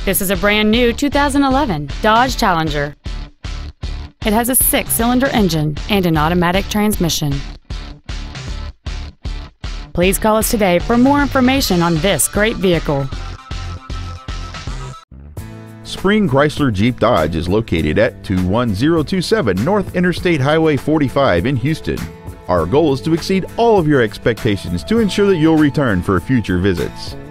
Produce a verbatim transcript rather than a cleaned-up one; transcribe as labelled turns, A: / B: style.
A: This is a brand new two thousand eleven Dodge Challenger. It has a six-cylinder engine and an automatic transmission. Please call us today for more information on this great vehicle.
B: Spring Chrysler Jeep Dodge is located at two one zero two seven North Interstate Highway forty-five in Houston. Our goal is to exceed all of your expectations to ensure that you'll return for future visits.